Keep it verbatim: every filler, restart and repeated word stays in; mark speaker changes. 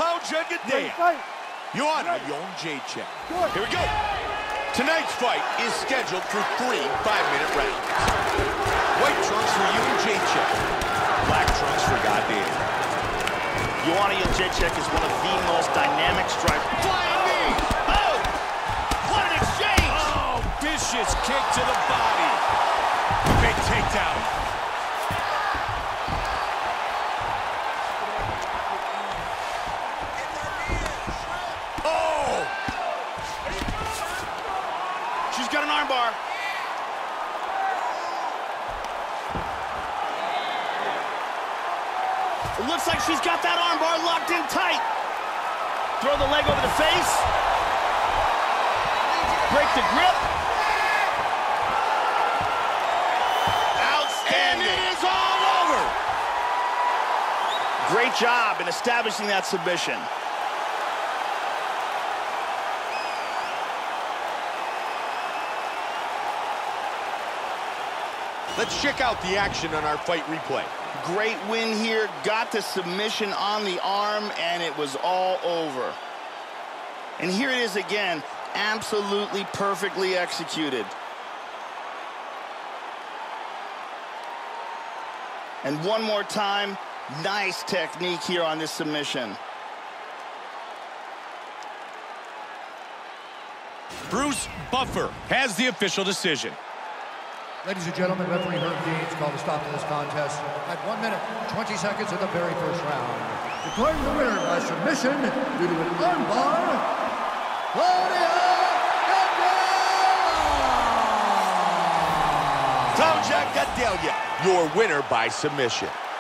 Speaker 1: Claudia Gadelha. Joanna Jędrzejczyk. Here we go. Tonight's fight is scheduled for three five-minute rounds. White trunks for Jędrzejczyk. Black trunks for Gadelha.
Speaker 2: Joanna Jędrzejczyk is one of the most dynamic strikers.
Speaker 1: Flying knee!
Speaker 2: Oh! What an exchange!
Speaker 1: Oh, vicious kick to the body. Big takedown. Oh!
Speaker 2: She's got an armbar. It looks like she's got that armbar locked in tight. Throw the leg over the face. Break the grip.
Speaker 1: Outstanding. And it is all over.
Speaker 2: Great job in establishing that submission.
Speaker 1: Let's check out the action on our fight replay.
Speaker 2: Great win here, got the submission on the arm, and it was all over. And here it is again, absolutely perfectly executed. And one more time, nice technique here on this submission.
Speaker 1: Bruce Buffer has the official decision.
Speaker 3: Ladies and gentlemen, referee Herb Deans called a stop to this contest at one minute, twenty seconds of the very first round. Declaring the winner by submission due to an armbar, Claudia Gadelha!
Speaker 1: Claudia Gadelha, your winner by submission.